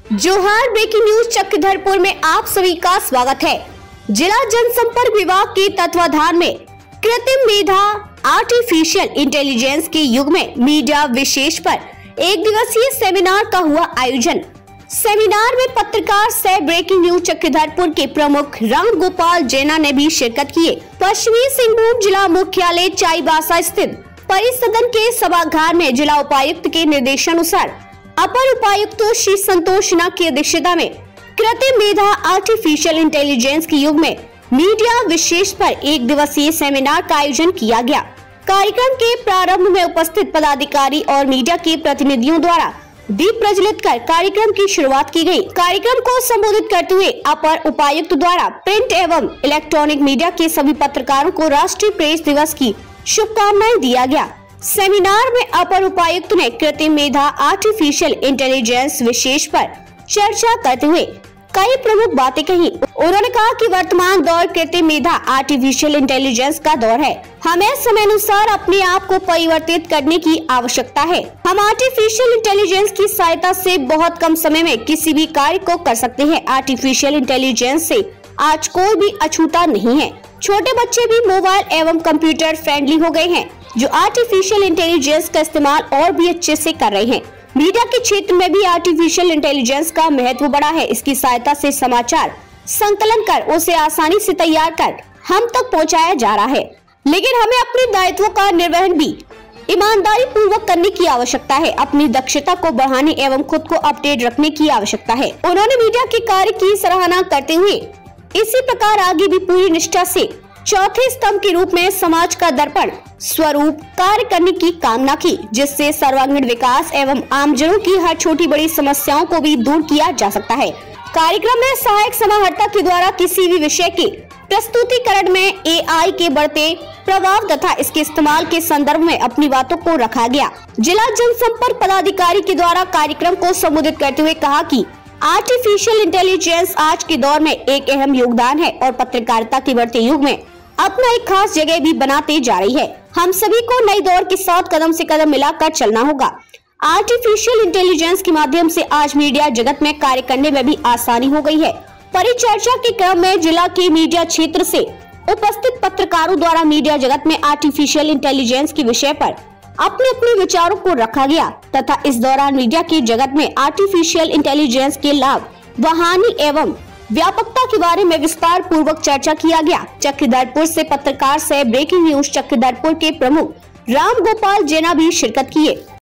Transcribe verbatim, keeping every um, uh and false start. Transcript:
जोहार breaking news Chakradharpur में आप सभी का स्वागत है। जिला जनसंपर्क विभाग के तत्वाधान में कृत्रिम मेधा आर्टिफिशियल इंटेलिजेंस के युग में मीडिया विशेष पर एक दिवसीय सेमिनार का हुआ आयोजन। सेमिनार में पत्रकार सह ब्रेकिंग न्यूज चक्रधरपुर के प्रमुख राम गोपाल जैना ने भी शिरकत किए। पश्चिमी सिंहभूम जिला मुख्यालय चाईबासा स्थित परिसदन के सभागार में जिला उपायुक्त के निर्देशानुसार अपर उपायुक्त श्री संतोष सिन्हा की अध्यक्षता में कृत्रिम मेधा आर्टिफिशियल इंटेलिजेंस के युग में मीडिया विशेष पर एक दिवसीय सेमिनार का आयोजन किया गया। कार्यक्रम के प्रारंभ में उपस्थित पदाधिकारी और मीडिया के प्रतिनिधियों द्वारा दीप प्रज्वलित कर कार्यक्रम की शुरुआत की गई। कार्यक्रम को संबोधित करते हुए अपर उपायुक्त द्वारा प्रिंट एवं इलेक्ट्रॉनिक मीडिया के सभी पत्रकारों को राष्ट्रीय प्रेस दिवस की शुभकामनाएं दिया गया। सेमिनार में अपर उपायुक्त ने कृत्रिम मेधा आर्टिफिशियल इंटेलिजेंस विशेष पर चर्चा करते हुए कई प्रमुख बातें कही। उन्होंने कहा कि वर्तमान दौर कृत्रिम मेधा आर्टिफिशियल इंटेलिजेंस का दौर है। हमें समय अनुसार अपने आप को परिवर्तित करने की आवश्यकता है। हम आर्टिफिशियल इंटेलिजेंस की सहायता से बहुत कम समय में किसी भी कार्य को कर सकते हैं। आर्टिफिशियल इंटेलिजेंस से आज कोई भी अछूता नहीं है। छोटे बच्चे भी मोबाइल एवं कंप्यूटर फ्रेंडली हो गए हैं, जो आर्टिफिशियल इंटेलिजेंस का इस्तेमाल और भी अच्छे से कर रहे हैं। मीडिया के क्षेत्र में भी आर्टिफिशियल इंटेलिजेंस का महत्व बढ़ा है। इसकी सहायता से समाचार संकलन कर उसे आसानी से तैयार कर हम तक पहुंचाया जा रहा है, लेकिन हमें अपने दायित्वों का निर्वहन भी ईमानदारी पूर्वक करने की आवश्यकता है। अपनी दक्षता को बढ़ाने एवं खुद को अपडेट रखने की आवश्यकता है। उन्होंने मीडिया के कार्य की सराहना करते हुए इसी प्रकार आगे भी पूरी निष्ठा से चौथे स्तंभ के रूप में समाज का दर्पण स्वरूप कार्य करने की कामना की, जिससे सर्वांगीण विकास एवं आमजनों की हर छोटी बड़ी समस्याओं को भी दूर किया जा सकता है। कार्यक्रम में सहायक समाहर्ता के द्वारा किसी भी विषय के प्रस्तुतिकरण में ए आई के बढ़ते प्रभाव तथा इसके इस्तेमाल के संदर्भ में अपनी बातों को रखा गया। जिला जनसंपर्क पदाधिकारी के द्वारा कार्यक्रम को संबोधित करते हुए कहा कि आर्टिफिशियल इंटेलिजेंस आज के दौर में एक अहम योगदान है और पत्रकारिता के बढ़ते युग में अपना एक खास जगह भी बनाते जा रही है। हम सभी को नई दौर के साथ कदम से कदम मिलाकर चलना होगा। आर्टिफिशियल इंटेलिजेंस के माध्यम से आज मीडिया जगत में कार्य करने में भी आसानी हो गई है। परिचर्चा के क्रम में जिला के मीडिया क्षेत्र से उपस्थित पत्रकारों द्वारा मीडिया जगत में आर्टिफिशियल इंटेलिजेंस के विषय पर अपने अपने विचारों को रखा गया तथा इस दौरान मीडिया के जगत में आर्टिफिशियल इंटेलिजेंस के लाभ व हानि एवं व्यापकता के बारे में विस्तार पूर्वक चर्चा किया गया। चक्रधरपुर से पत्रकार सह ब्रेकिंग न्यूज चक्रधरपुर के प्रमुख राम गोपाल जैना भी शिरकत किए।